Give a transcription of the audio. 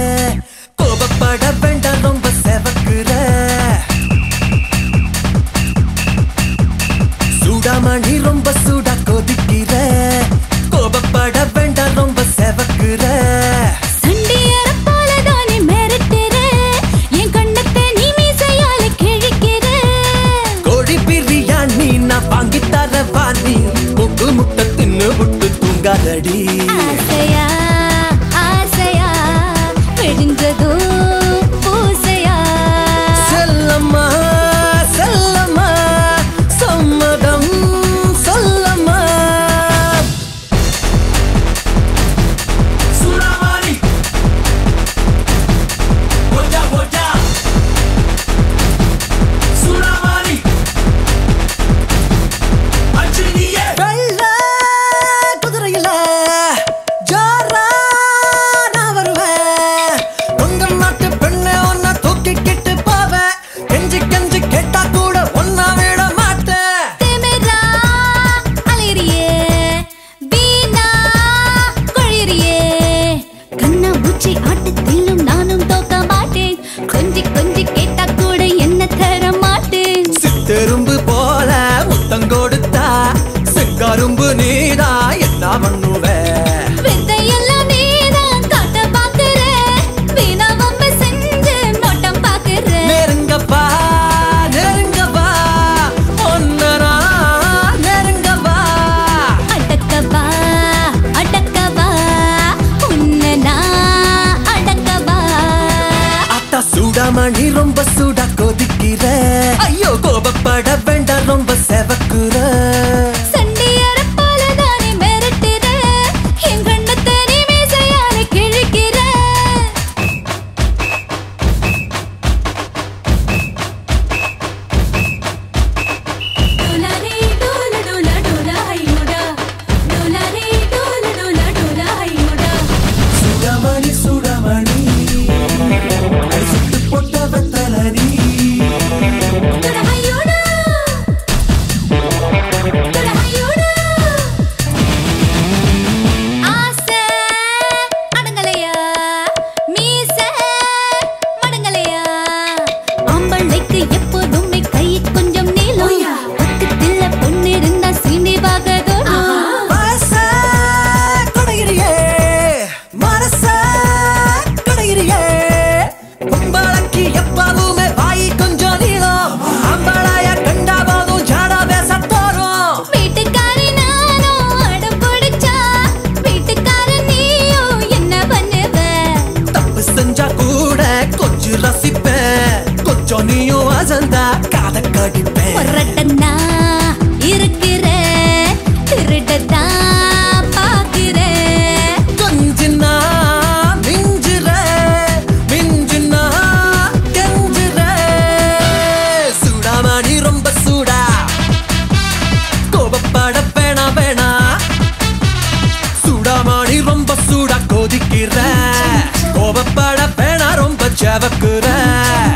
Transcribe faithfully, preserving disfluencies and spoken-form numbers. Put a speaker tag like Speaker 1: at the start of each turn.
Speaker 1: கோபப்பட வேண்டாம் ரொம்ப செவக்குற சூடாமணி ரொம்ப சூடா கொதிக்கிற கோபப்பட வேண்டாம் ரொம்ப செவக்குற
Speaker 2: சண்டியர போலதானே மிரட்டுற என் கண்ணத்தை நீ மீசையால கிழிக்கிற
Speaker 1: கோழி பிரியாணி நான் வாங்கி தர வாணி முக்கு முட்டை தின்னு விட்டு தூங்காதடி
Speaker 2: ஆசையா ஆசையா விடிஞ்சதோ பூசையா
Speaker 1: செல்லம்மா செல்லம்மா சம்மதம் சொல்லம்மா சூடாமணி ஓஜா ஓஜா சூடாமணி அச்சினியே வெள்ள குதிரையில ஜாரா நான் வருவேன் உங்க நாட்டு பெண்ணே ஒன்ன தூக்கிக்கிட்டு போவேன் கெஞ்சி கெஞ்சி கேட்டா கூட ஒன்னா விட மாட்டேன்
Speaker 2: திமிரா அலையறியே வீணா கொழியறியே கண்ணா பூச்சி ஆட்டத்திலும் நானும் தோக்க மாட்டேன் கொஞ்சி கொஞ்சி கேட்டா கூட என்ன தர மாட்டேன்
Speaker 1: சித்தெரும்பு போல முத்தம் கொடுத்தா சிங்கரும்பு நீதா என்ன பண்ணுவ
Speaker 2: வித்தையெல்லாம் நீதான் காட்ட பாக்குற வீணா வம்பு செஞ்சு நோட்டம் பாக்குற
Speaker 1: நெருங்கப்பா நெருங்கப்பா ஒன்னரா நெருங்கப்பா
Speaker 2: அடக்கவா அடக்கவா உன்னை நான் அடக்கவா
Speaker 1: அத்தா சூடாமணி ரொம்ப சூடா கொதிக்கிற ஐயோ கோபப்பட வேண்டாம் ரொம்ப செவக்குற
Speaker 2: சண்டியர போலதானே மிரட்டுற என் கண்ணத்தை நீ மீசையால கிழிக்கிற டோலாரே டோல டோல டோல ஹையோடா டோலாரே டோல டோல டோல ஹையோடா
Speaker 1: சூடாமணி சூடாமணி அடி சுட்டு போட்ட வெத்தலனி
Speaker 2: டோல ஹையோடா டோல ஹையோடா ஆசை அடங்கலையா மீசை மடங்கலையா ஆம்பளைக்கு எப்போதுமே கை கொஞ்சம் நீளம் பக்கத்துல பொண்ணு இருந்தா சீண்டி பாகதோ
Speaker 1: மனச கொடையிறியே மனச கொடையிறியே பொம்பளைக்கு எப்பவுமே வாய் கொஞ்சம் நீளம் ஆம்பளைய கண்டா போதும் ஜாடா பேச தோறும்
Speaker 2: வீட்டுக்காரி நானும் அடம் பிடிச்சா வீட்டுக்காரன் நீயும் என்ன பண்ணுவ
Speaker 1: தப்பு செஞ்சா கூட கொஞ்சம் ரசிப்பேன் கொஞ்சம் நீயும் அசந்தா காத கடிப்பேன்
Speaker 2: பொறட்டன்னா இருக்கிற திருடத்தான் பாக்குற
Speaker 1: கொஞ்சினா மிஞ்சுற மிஞ்சுனா கெஞ்சுற சூடாமணி ரொம்ப சூடா கோபப்பட வேணா வேணா சூடாமணி ரொம்ப சூடா கொதிக்கிற கோபப்பட வேணா ரொம்ப செவக்குற